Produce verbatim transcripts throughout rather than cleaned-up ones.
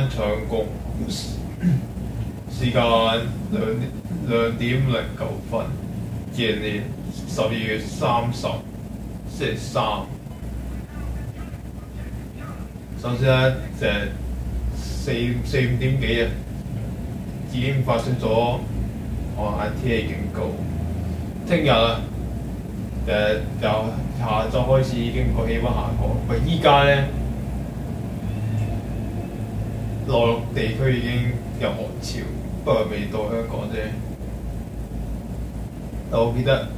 間搶攻，時間兩兩點零九分，二零年十二月三十星期三。首先咧，就係四四五點幾啊，已經發出咗寒冷天氣警告。聽日啊，誒由下晝開始已經個氣温下降。喂，依家咧內陸地區已經有寒潮，不過未到香港啫。但我記得。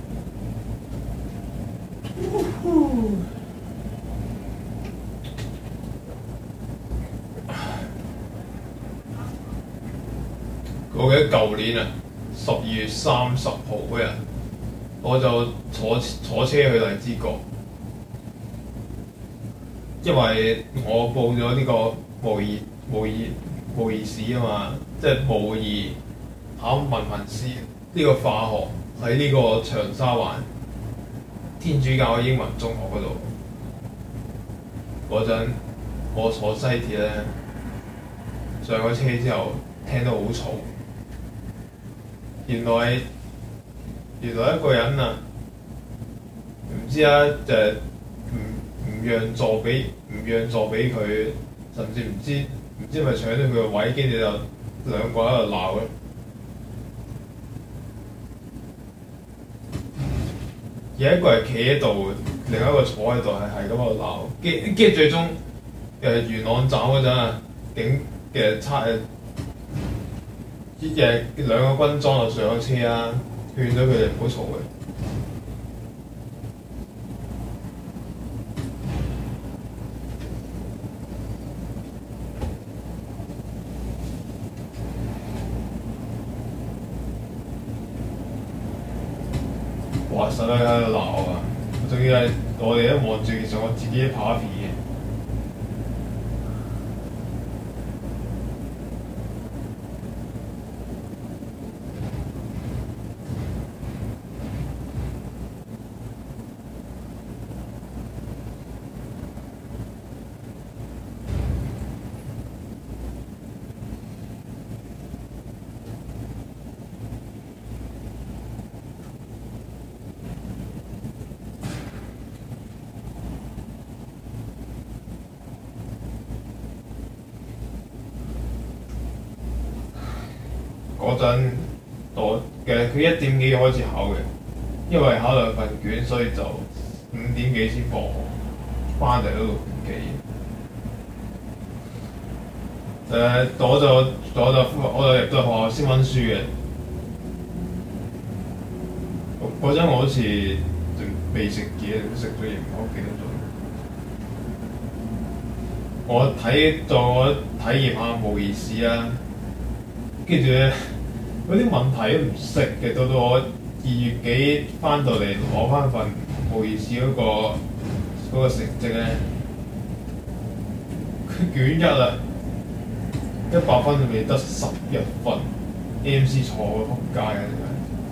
我記得舊年啊，十二月三十號嗰日，我就坐坐車去荔枝角，因為我報咗呢個模擬模擬模擬試啊嘛，即係模擬考文憑試呢個化學喺呢個長沙灣天主教英文中學嗰度。嗰陣我坐西鐵咧，上咗車之後聽到好嘈。原來原來一個人啊，唔知啊，就係唔唔讓座俾唔讓座俾佢，甚至唔知唔知係咪搶咗佢個位，跟住就兩個喺度鬧咧。有一個係企喺度，另一個坐喺度，係係咁喺度鬧。跟跟住最終誒元朗站嗰陣啊，警嘅差誒。啲嘢兩個軍裝就上咗車啦，勸咗佢哋唔好嘈嘅。哇！實喺喺度鬧啊！仲要係我哋一望住，其實我自己拍片嘅。嗰陣我嘅佢一點幾開始考嘅，因為考兩份卷，所以就五點幾先放學，翻嚟都六點幾。誒、呃，我就我就我就入到學校先温書嘅。嗰陣我好似未食嘢，食咗嘢唔係好記得咗。我睇做我體驗下模擬試啊，跟住咧。嗰啲問題都唔識嘅，到到我二月幾翻到嚟攞翻份模擬試嗰個嗰個成績咧，卷一啦，一百分裏面得十一分 ，A M C 錯咗仆街啊！真係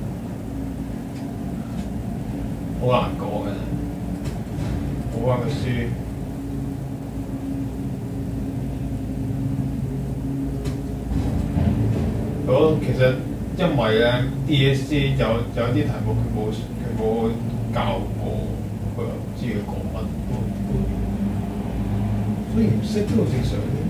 好難過嘅，好難嘅書。其實因為咧 D S C 有有啲題目佢冇佢冇教過，佢又唔知佢講乜，所以唔識都好正常嘅。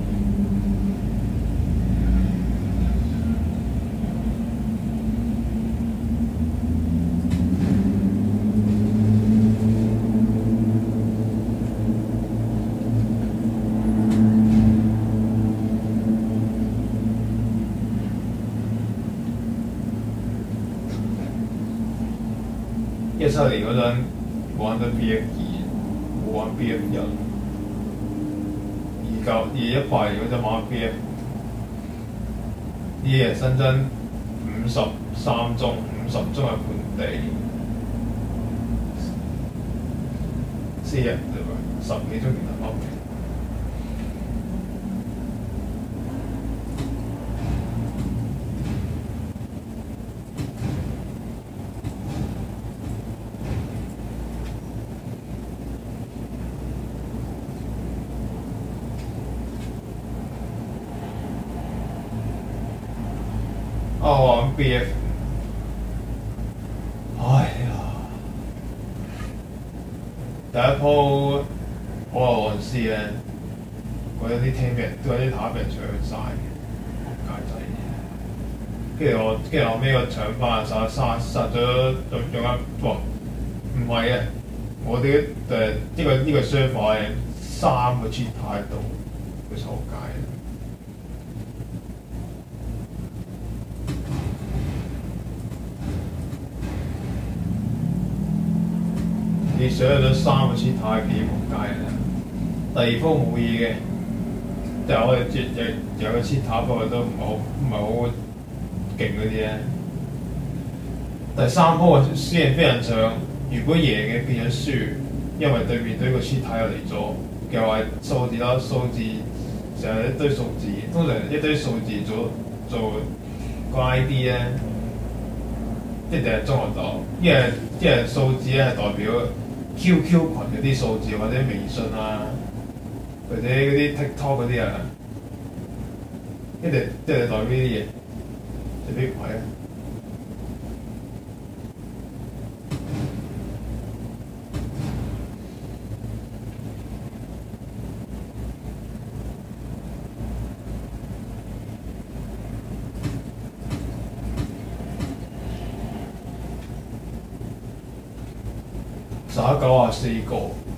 一七年嗰陣玩得 B F 二，冇玩 B F 一。二九二一八年嗰陣玩 B F， 呢日新增五十三宗，五十宗係本地，四日啫嘛，十幾宗其他方面。 我玩 B F， 哎呀，第一鋪我話黃絲咧，嗰啲 team 人嗰啲塔俾人搶晒，仆街仔。跟住我，跟住後尾我搶翻殺殺殺咗仲仲有，哇！唔係嘅，我啲誒呢個呢、這個 server 係三個 cheat 喺度，佢臭街。你上咗三個 cheat 係幾仆街啊！第二鋪冇嘢嘅，就係我哋有有個 cheat 不過都唔係好唔係好勁嗰啲咧。第三鋪雖然非常長，如果贏嘅變咗輸，因為對面對個 cheat 又嚟咗，嘅話數字啦，數字成日一堆數字，通常一堆數字做做個 I D 咧，一定係中學度，因為因為數字咧係代表 Q Q 群嗰啲數字或者微信啊，或者嗰啲 TikTok 嗰啲啊，一定一定代表呢啲嘢，就邊位啊？十九啊四個，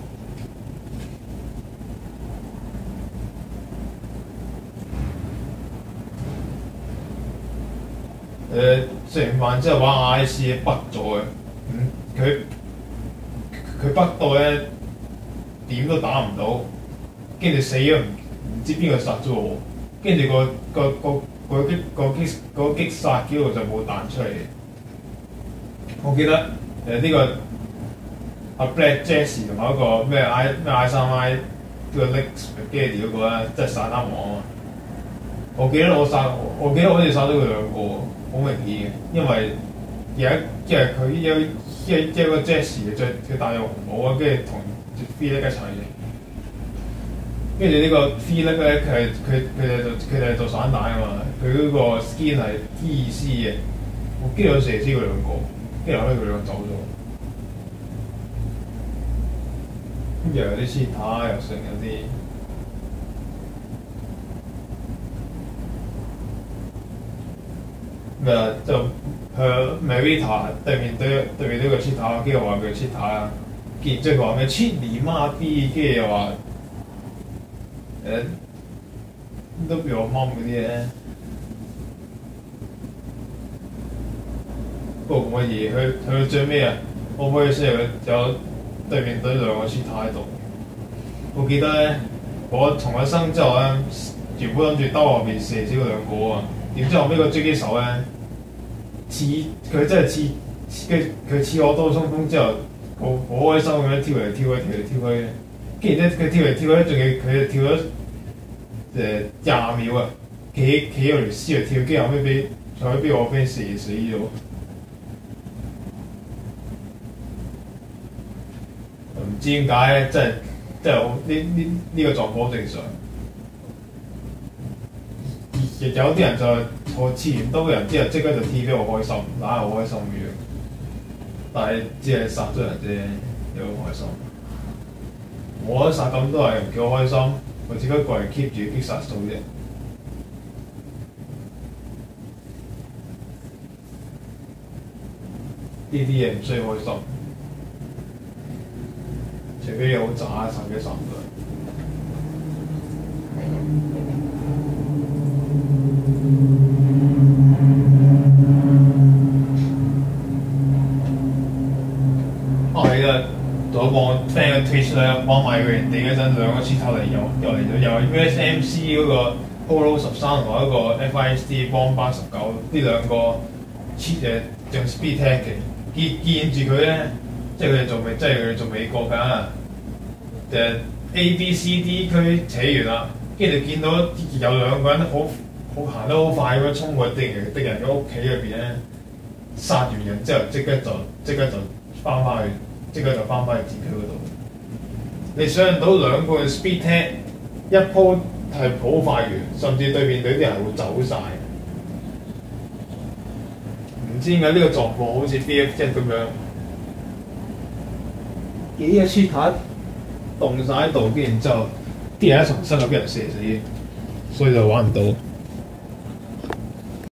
誒食完飯之後玩 I C 北咗嘅，嗯佢佢北到咧點都打唔到，跟住死咗唔唔知邊個殺咗我，跟住個個個個擊個擊個擊殺機會就冇彈出嚟。我記得誒呢、呃這個。阿 Black Jesse 同埋一個咩 I 咩 I 三 I 呢個 Nick Spaghetti 嗰個咧，即係散彈王啊！我記得我殺，我記得我好似殺咗佢兩個，好明顯嘅，因為有一即係佢有即係即係個 Jesse 着佢戴個紅帽啊，跟住同 Felix 一齊嘅，跟住呢個 Felix 咧，佢係佢佢哋做佢哋係做散彈啊嘛，佢嗰個 skin 係 E C 嘅，我跟住我射死佢兩個，跟住後尾佢兩個走咗。又有啲 cheat 又剩有啲咩啊？就向 Marita 對面對對面呢個 cheat， 跟住話佢 cheat 啊，跟住即係話咩 cheat 你媽逼，跟住又話誒都俾我掹嗰啲咧。不過冇乜嘢，去去到最尾啊，我可以先有有。對面對兩個 cheat 喺度，我記得咧，我重咗生之後咧，原本諗住兜後面射死佢兩個啊，點知後尾個狙擊手咧，刺佢真係刺，跟佢刺我刀衝鋒之後，我好開心咁樣跳嚟跳去，跳嚟跳去，跟住咧佢跳嚟跳去，仲要佢跳咗誒廿秒啊，企企喺條屍度跳，跟住後尾俾後尾俾我 friend 射死咗。唔知點解咧，真係真係好呢呢呢個狀況好正常。亦有啲人就係我刺完刀嘅人之後，即刻就 T 俾我開心，硬係好開心嘅。但係只係殺咗人啫，有好開心。我覺得殺咁多人唔叫我開心，我只不過係 keep 住擊殺數啫。呢啲嘢唔需要開心。除非有好渣殺嘅殺唔到。我係啊，我望 friend 嘅 Twitch 咧，幫埋佢人哋嗰陣兩個 cheat 頭嚟，又又嚟咗，又係 U S M C 嗰個 Polo 十三同埋一個 F I S D 邦巴十九，呢兩個 cheat 誒仲 speed tag 嘅，見見住佢咧。即係佢哋做美，即係佢哋做美國㗎。誒 A、B、C、D 區扯完啦，跟住見到有兩個人好好行得好快咁樣衝過敵人敵人嘅屋企入邊咧，殺完人之後即刻就即刻就翻返去，即刻就翻返去戰區嗰度。你想象到兩個 speed tag 一鋪係好快完，甚至對面隊啲人會走晒。 唔知點解呢個狀況好似 B F 一咁樣，幾個 cheater 棟晒喺度，跟住然之後啲人一重新就俾人射死，所以就玩唔到。